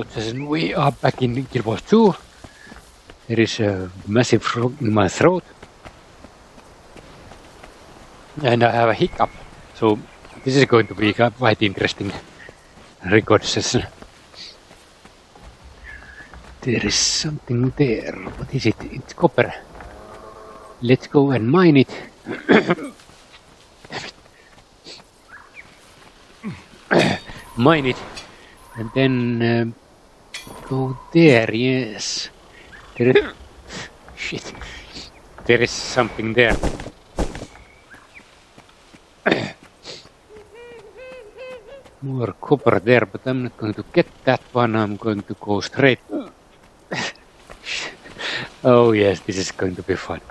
couches and we are back in Guild Wars 2. There is a massive frog in my throat. And I have a hiccup. So this is going to be a quite interesting record session. There is something there. What is it? It's copper. Let's go and mine it. Mine it. And then go there, yes. There is... Shit. There is something there. More copper there, but I'm not going to get that one. I'm going to go straight. Oh yes, this is going to be fun.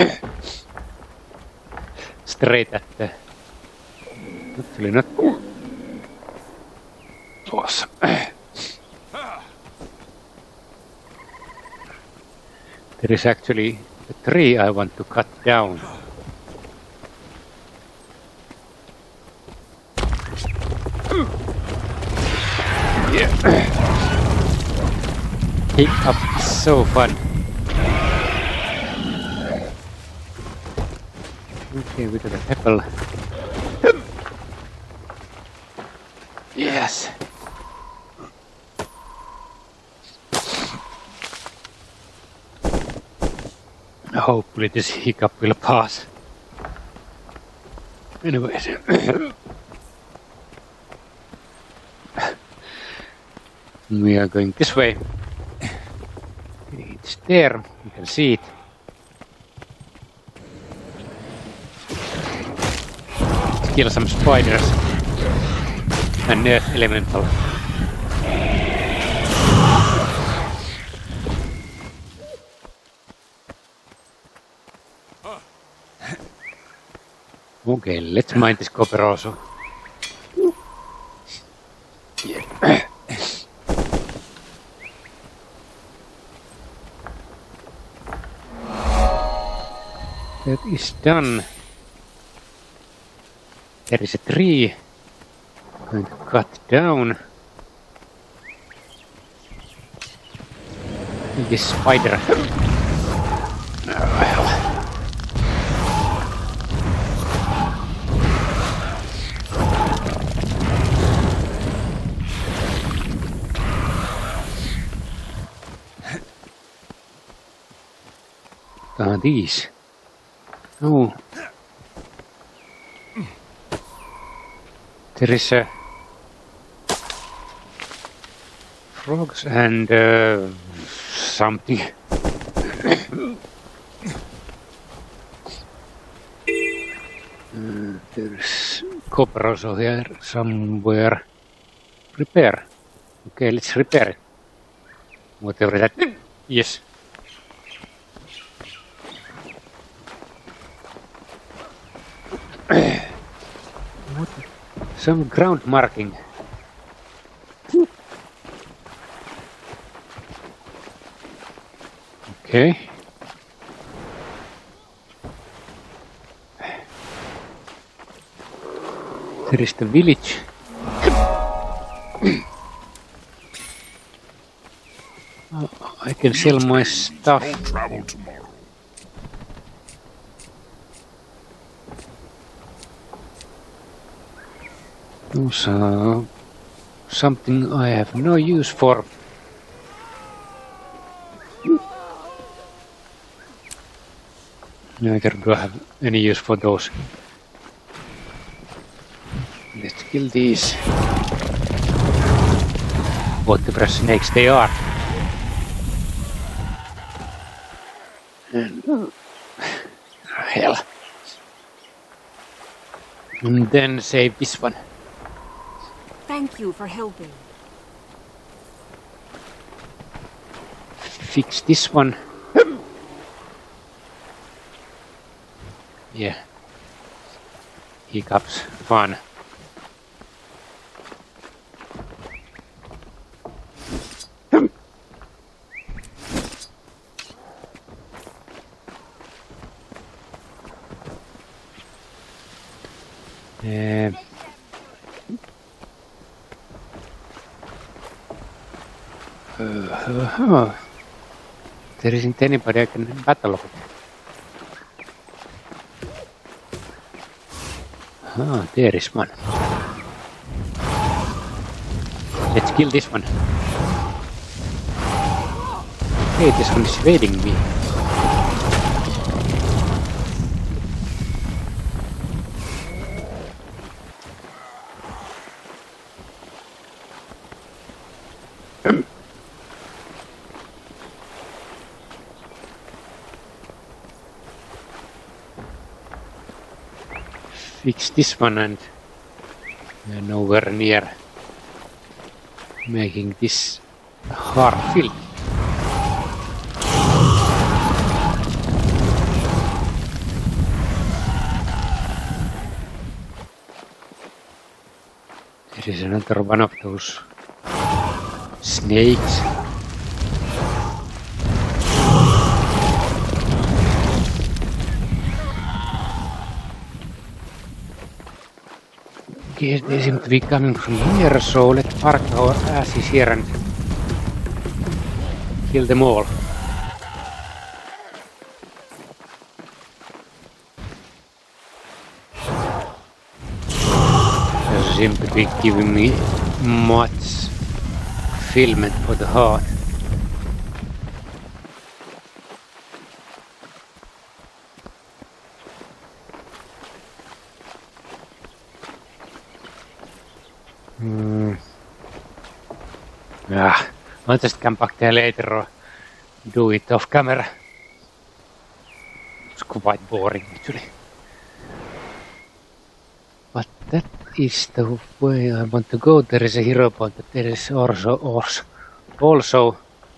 Straight at the... Actually not... Awesome. There is actually a tree I want to cut down. Yeah. Hiccup is so fun. Okay, we got a pebble. Yes. Hopefully this hiccup will pass. Anyways. We are going this way. It's there, you can see it. Let's kill some spiders and earth elemental. Okay, let's mine this copper also. Yeah. That is done. There is a tree. I'm going to cut down. This spider. Oh, hell. What are these? Oh. There is a frogs and something. There's copper also here somewhere. Repair. Okay, let's repair it. Whatever that. Yes. Some ground marking. Okay. There is the village. I can sell my stuff. Travel tomorrow. So, something I have no use for. Neither do I have any use for those. Let's kill these. Whatever snakes they are. And, hell. And then save this one. Thank you for helping. Fix this one. Yeah. Hiccups. Fun. There isn't anybody I can battle with. There is one. Let's kill this one. Hey, this one is evading me. Fix this one and we're nowhere near making this hard filled. There is another one of those snakes. Okay, they seem to be coming from here, so let's park our asses here and kill them all. They seem to be giving me much fulfillment for the heart. I'll just come back there later or do it off camera. It's quite boring actually. But that is the way I want to go. There is a hero point, but there is also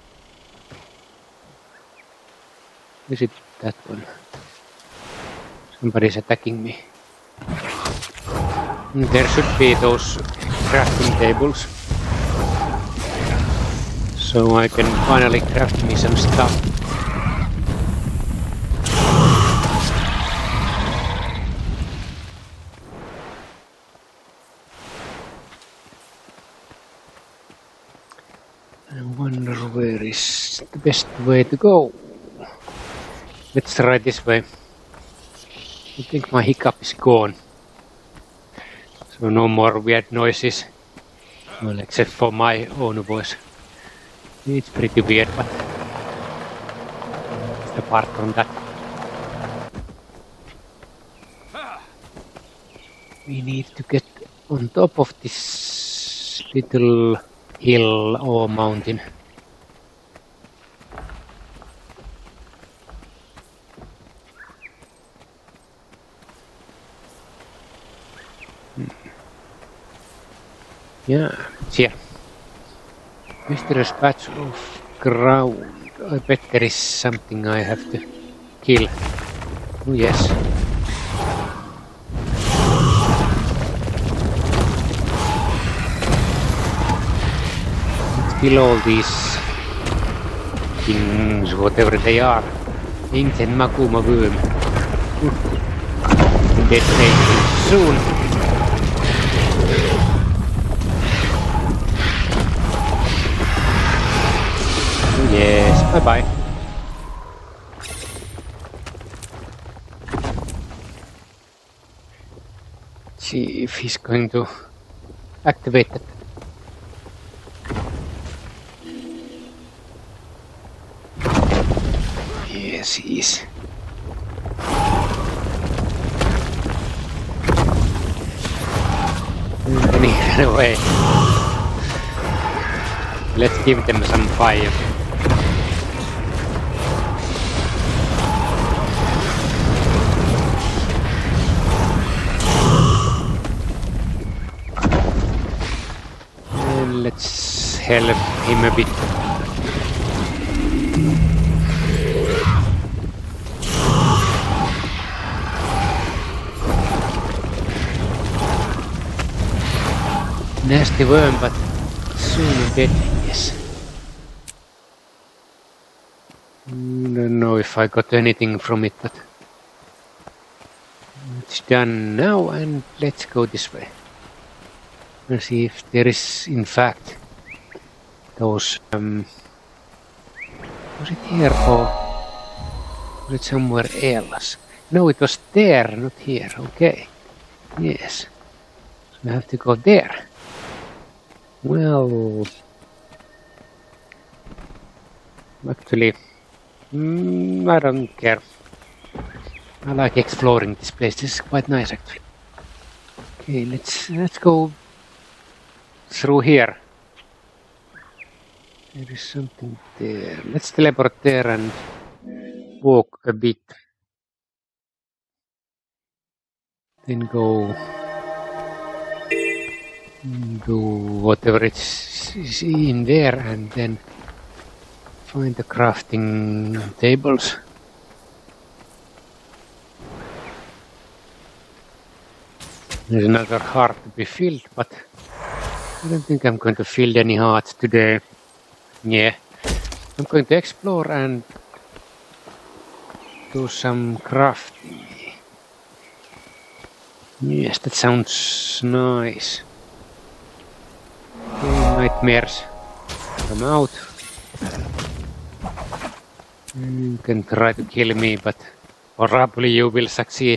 is it that one? Somebody's attacking me. There should be those crafting tables. So I can finally craft me some stuff. I wonder where is the best way to go. Let's try this way. I think my hiccup is gone. So no more weird noises. Well, except for my own voice. It's pretty weird, but apart from that, we need to get on top of this little hill or mountain. Yeah, it's here. Mysterious patch of ground. I bet there is something I have to kill. Oh yes. Let's kill all these things, whatever they are. Inten makuma voom. Dead soon. Yes, bye-bye. See if he's going to activate it. Yes, he is. And he ran away. Let's give them some fire. Let's help him a bit. Nasty worm, but soon dead, yes. Don't know if I got anything from it, but it's done now, and let's go this way. Let's see if there is, in fact, those. Was it here or was it somewhere else? No, it was there, not here. Okay. Yes. So we have to go there. Well, actually, I don't care. I like exploring this place. This is quite nice, actually. Okay, let's go through here. There is something there. Let's teleport there and walk a bit. Then go do whatever is in there and then find the crafting tables. There's another heart to be filled, but I don't think I'm going to fill any hearts today. Yeah, I'm going to explore and do some crafting. Yes, that sounds nice. Okay, nightmares, come out. You can try to kill me, but probably you will succeed.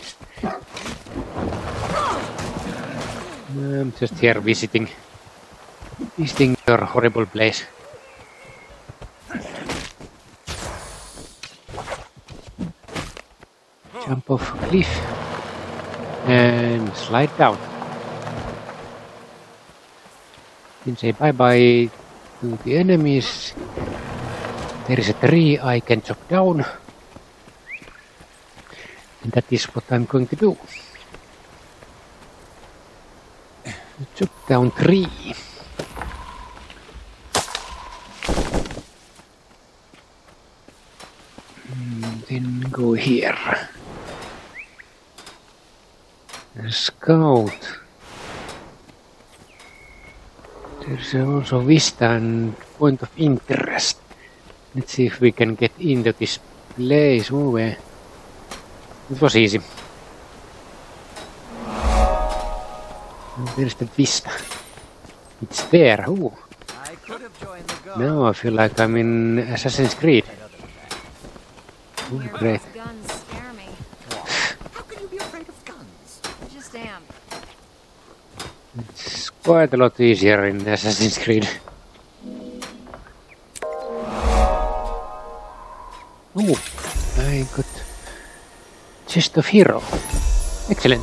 I'm just here visiting your horrible place. Jump off a cliff and slide down. Then say bye-bye to the enemies. There is a tree I can chop down. And that is what I'm going to do. Chop down tree. Then go here. Scout. There's also vista and point of interest. Let's see if we can get into this place. Oh, it was easy. There's the vista. It's there. Ooh. Now I feel like I'm in Assassin's Creed. Oh, great. Guns scare me. How can you be afraid of guns? I just am. It's quite a lot easier in Assassin's Creed. Oh, I got Chest of Hero. Excellent.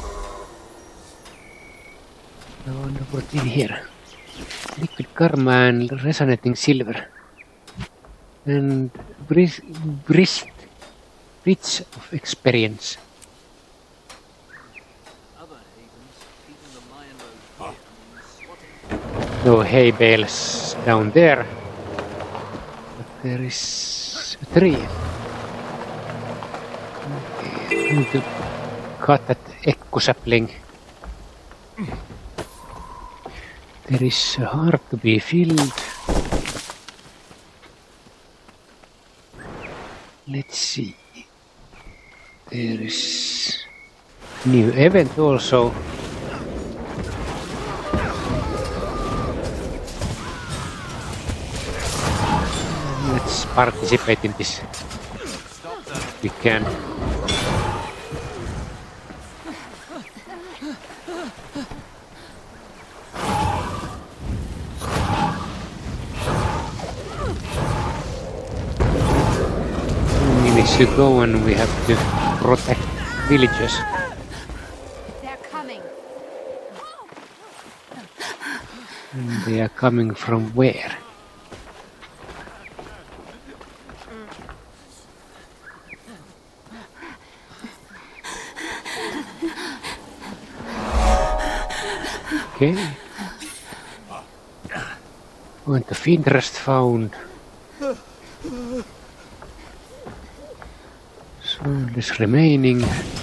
I wonder what's in here. Liquid karma and resonating silver. And bridge of experience. No hay bales down there. But there is a tree. Okay, I need to cut that echo sapling. There is a heart to be filled. Let's see. There is new event also. Let's participate in this. We can. To go and we have to protect villagers. They're coming. And they are coming from where? Okay. Point of interest found. This remaining.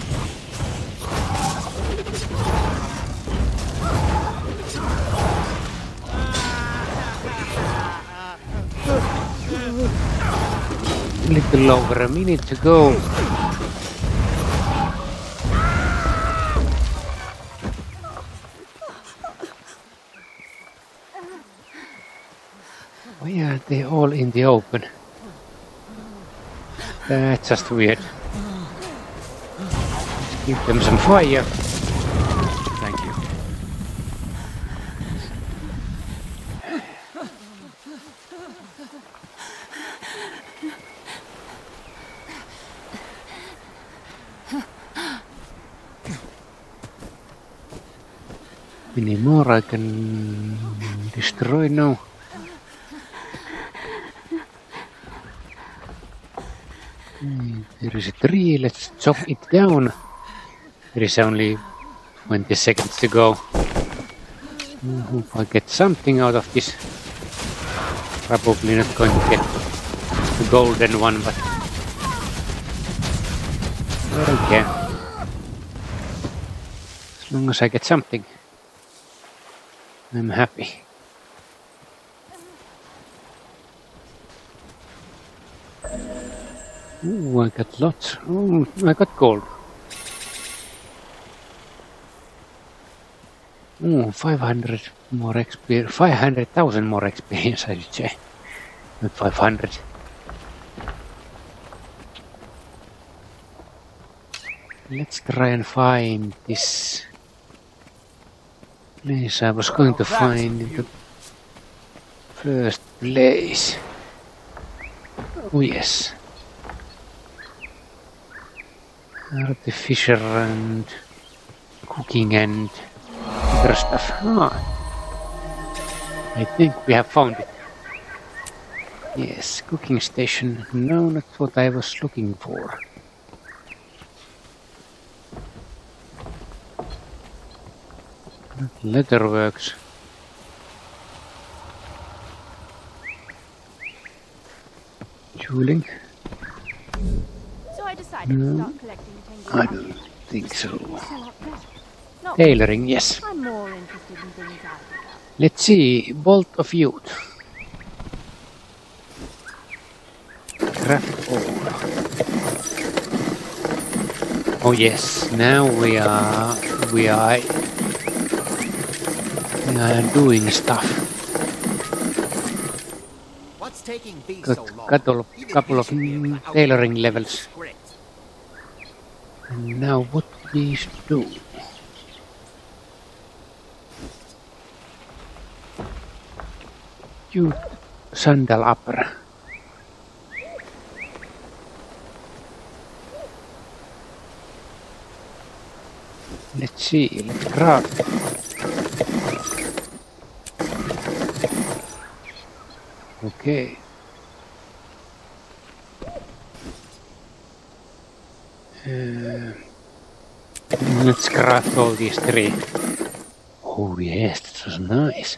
A little over a minute to go. Why they all in the open? That's just weird. Let's give them some fire. Thank you. Any more I can destroy now? There is a tree, let's chop it down. There is only 20 seconds to go. Hope I get something out of this. Probably not going to get the golden one, but I don't care. As long as I get something, I'm happy. Ooh, I got lots. Oh, I got gold. Oh, 500 more experience. 500,000 more experience, I should say. Not 500. Let's try and find this place I was going to find in the first place. Oh yes. Artificer and cooking and other stuff. Ah. I think we have found it. Yes, cooking station. No, not what I was looking for. Leatherworks. Tooling. So I decided to start collecting I Tengu don't think so. Not Tailoring, yes. I'm more interested in things I pick up. Let's see. Bolt of Youth. Craft ore. Oh yes, now we are doing stuff. What's taking these Got so long? couple of tailoring levels. Script. And now what these do? Youth sandal upper. Let's see, let's craft. Okay. Let's craft all these three. Oh yes, that was nice.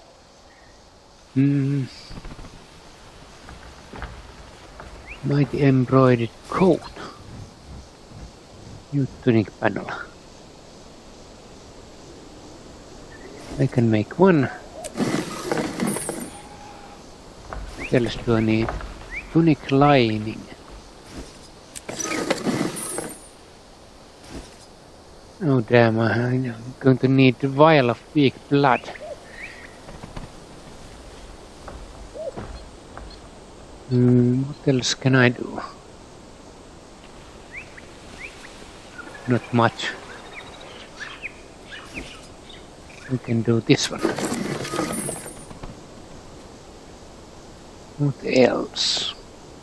Mighty embroidered coat. New tunic panel. I can make one. What else do I need? Tunic lining. Oh damn, I'm going to need a vial of weak blood. What else can I do? Not much. We can do this one. What else?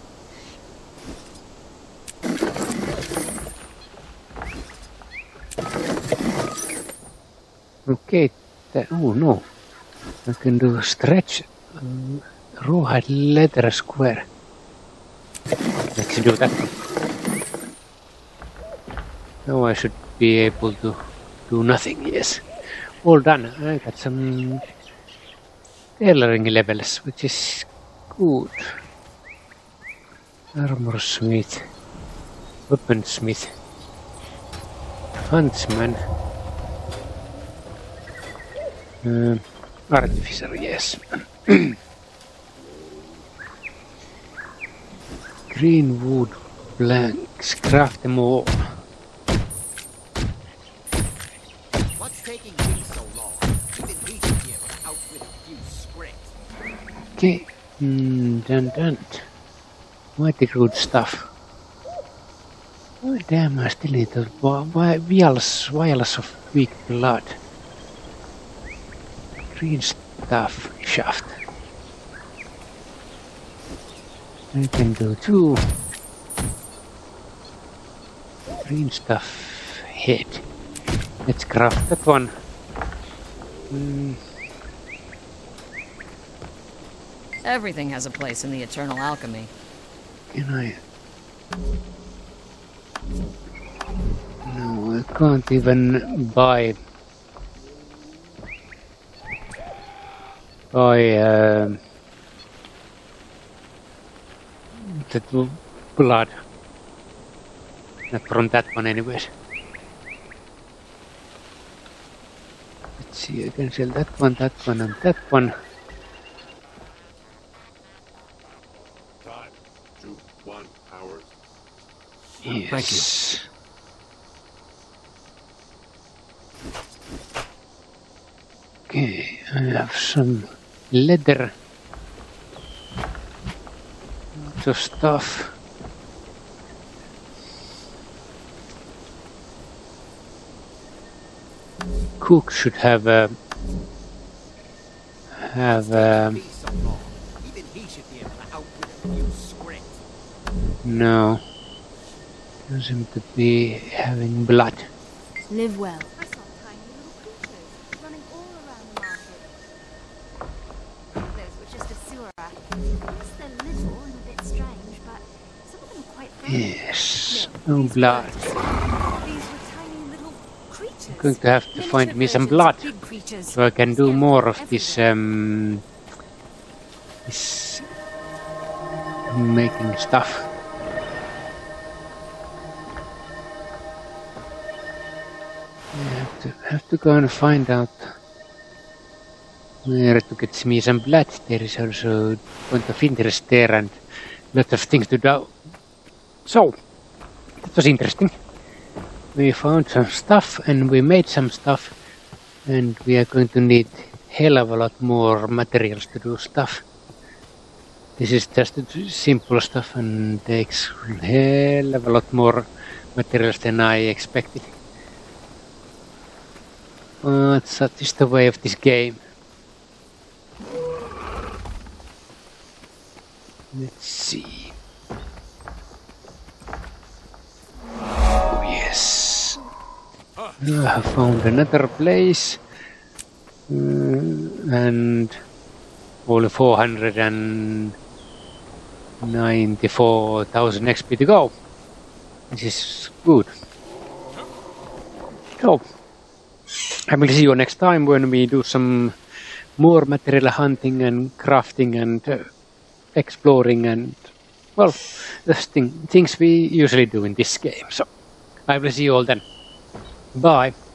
Okay, oh no. I can do stretch rawhide leather square. Let's do that. Now I should be able to do nothing, yes. All done. I got some tailoring levels, which is good. Armor smith, weaponsmith, huntsman, artificer, yes. Green wood planks, craft them all. What's taking things so long? We've been waiting here out with a few scripts. Okay, Dun. Mighty good stuff. Why damn I still need vials of weak blood. Green stuff shaft. I can do 2. Green stuff head. Let's craft that one. Everything has a place in the eternal alchemy. Can I? No, I can't even buy that blood. Not from that one anyways. Let's see, I can sell that one, and that one. Time to 1 hour. Yes. Okay, I have some leather. Lots of stuff. Cook should have Be so long. Even he should be able to outwit a few scripts. no. Doesn't seem to be having blood. Live well. I saw tiny little creatures running all around the market. Those were just Asura. Yes, they're little and a bit strange, but some of them are quite friendly. Yes, no blood. These were tiny little creatures. I'm going to have to find me some blood so I can do more of this this making stuff. I have to go and find out where to get me some blood. There is also point of interest there and lots of things to do. So, that was interesting. We found some stuff and we made some stuff, and we are going to need hell of a lot more materials to do stuff. This is just simple stuff and takes hell of a lot more materials than I expected. But that is the way of this game. Let's see. Oh yes. I have found another place. And only 494,000 XP to go. This is good. So, I will see you next time when we do some more material hunting and crafting and exploring and, well, the things we usually do in this game. So, I will see you all then. Bye.